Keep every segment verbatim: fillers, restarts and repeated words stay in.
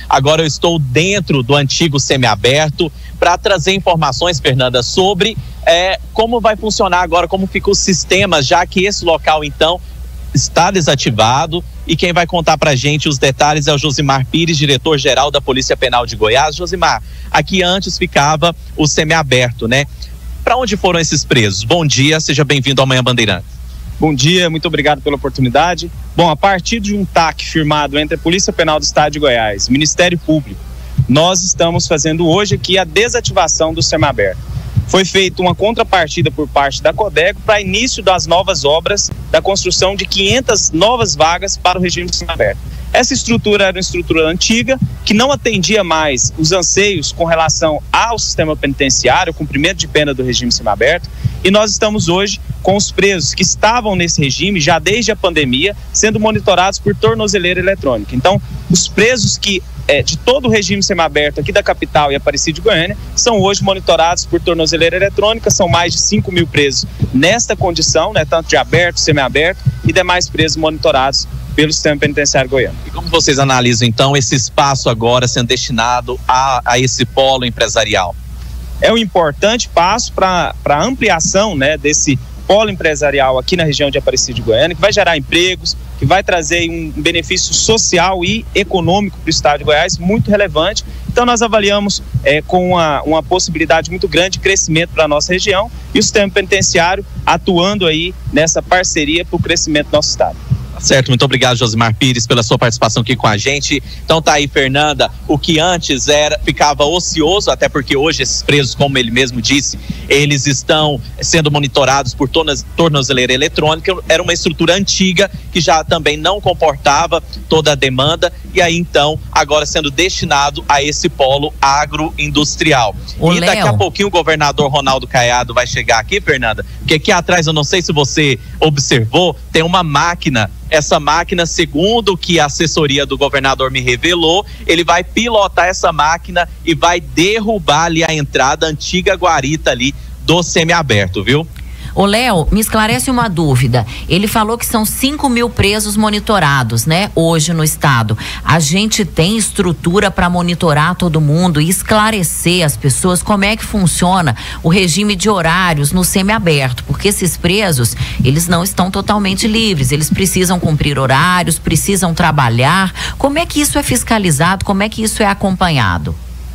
Agora eu estou dentro do antigo semiaberto para trazer informações, Fernanda, sobre é, como vai funcionar agora, como fica o sistema, já que esse local, então, está desativado. E quem vai contar pra gente os detalhes é o Josimar Pires, diretor-geral da Polícia Penal de Goiás. Josimar, aqui antes ficava o semiaberto, né? Para onde foram esses presos? Bom dia, seja bem-vindo ao Manhã Bandeirantes. Bom dia, muito obrigado pela oportunidade. Bom, a partir de um T A C firmado entre a Polícia Penal do Estado de Goiás e o Ministério Público, nós estamos fazendo hoje aqui a desativação do semiaberto. Foi feita uma contrapartida por parte da Codego para início das novas obras da construção de quinhentas novas vagas para o regime semiaberto. Essa estrutura era uma estrutura antiga, que não atendia mais os anseios com relação ao sistema penitenciário, o cumprimento de pena do regime semiaberto, e nós estamos hoje com os presos que estavam nesse regime já desde a pandemia, sendo monitorados por tornozeleira eletrônica. Então, os presos que é, de todo o regime semiaberto aqui da capital e Aparecida de Goiânia são hoje monitorados por tornozeleira eletrônica. São mais de cinco mil presos nesta condição, né, tanto de aberto, semiaberto e demais presos monitorados pelo sistema penitenciário goiano. E como vocês analisam, então, esse espaço agora sendo destinado a, a esse polo empresarial? É um importante passo para a ampliação, né, desse polo empresarial aqui na região de Aparecida de Goiânia, que vai gerar empregos, que vai trazer um benefício social e econômico para o estado de Goiás muito relevante. Então nós avaliamos é, com uma, uma possibilidade muito grande de crescimento para a nossa região e o sistema penitenciário atuando aí nessa parceria para o crescimento do nosso estado. Certo, muito obrigado, Josimar Pires, pela sua participação aqui com a gente. Então tá aí, Fernanda, o que antes era, ficava ocioso, até porque hoje esses presos, como ele mesmo disse, eles estão sendo monitorados por tornozeleira eletrônica. Era uma estrutura antiga que já também não comportava toda a demanda, e aí então, agora sendo destinado a esse polo agroindustrial. Ô, e daqui Léo. a pouquinho o governador Ronaldo Caiado vai chegar aqui, Fernanda, porque aqui atrás, eu não sei se você observou, tem uma máquina. Essa máquina, segundo o que a assessoria do governador me revelou, ele vai pilotar essa máquina e vai derrubar ali a entrada, a antiga guarita ali do semiaberto, viu? Ô, Léo, me esclarece uma dúvida. Ele falou que são cinco mil presos monitorados, né, hoje no estado. A gente tem estrutura para monitorar todo mundo e esclarecer as pessoas como é que funciona o regime de horários no semiaberto, porque esses presos, eles não estão totalmente livres, eles precisam cumprir horários, precisam trabalhar. Como é que isso é fiscalizado? Como é que isso é acompanhado?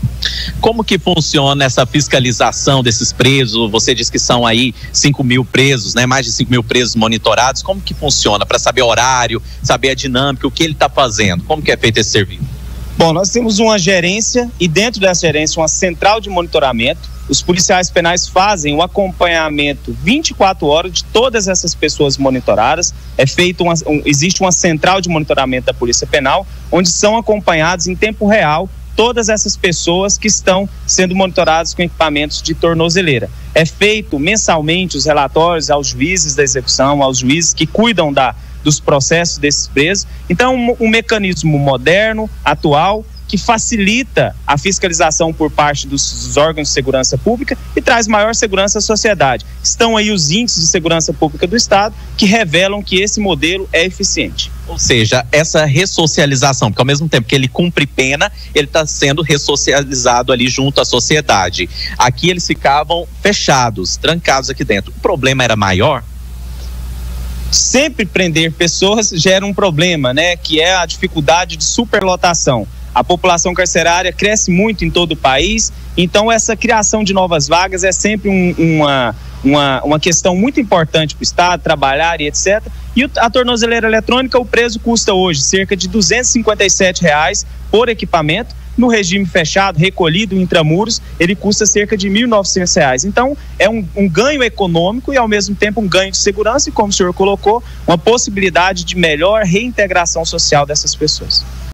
Como que funciona essa fiscalização desses presos? Você diz que são aí cinco mil presos, né? Mais de cinco mil presos monitorados. Como que funciona para saber horário, saber a dinâmica, o que ele está fazendo? Como que é feito esse serviço? Bom, nós temos uma gerência e dentro dessa gerência uma central de monitoramento. Os policiais penais fazem o acompanhamento vinte e quatro horas de todas essas pessoas monitoradas. É feito uma, um, existe uma central de monitoramento da Polícia Penal, onde são acompanhados em tempo real todas essas pessoas que estão sendo monitoradas com equipamentos de tornozeleira. É feito mensalmente os relatórios aos juízes da execução, aos juízes que cuidam da, dos processos desses presos. Então, um, um mecanismo moderno, atual, que facilita a fiscalização por parte dos, dos órgãos de segurança pública e traz maior segurança à sociedade. Estão aí os índices de segurança pública do estado que revelam que esse modelo é eficiente. Ou seja, essa ressocialização, porque ao mesmo tempo que ele cumpre pena, ele está sendo ressocializado ali junto à sociedade. Aqui eles ficavam fechados, trancados aqui dentro. O problema era maior? Sempre prender pessoas gera um problema, né? Que é a dificuldade de superlotação. A população carcerária cresce muito em todo o país, então essa criação de novas vagas é sempre um, uma, uma, uma questão muito importante para o Estado, trabalhar e etcétera. E a tornozeleira eletrônica, o preço custa hoje cerca de duzentos e cinquenta e sete reais por equipamento. No regime fechado, recolhido, intramuros, ele custa cerca de mil e novecentos reais. Então, é um, um ganho econômico e, ao mesmo tempo, um ganho de segurança e, como o senhor colocou, uma possibilidade de melhor reintegração social dessas pessoas.